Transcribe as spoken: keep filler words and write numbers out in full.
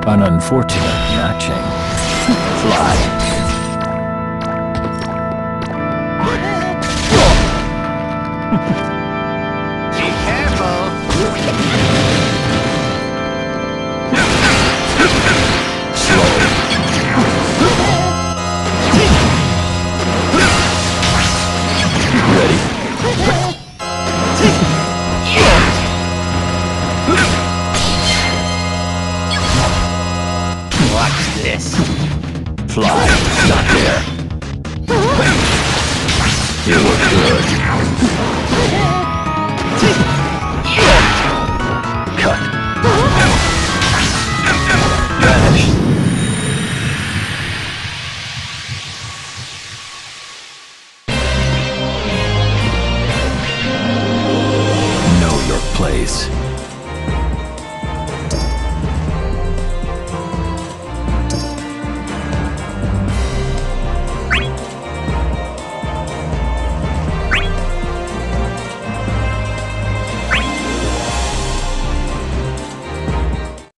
An unfortunate matching. Fly. Be careful. Slow. Ready. Watch this. Fly. Not there. You look good.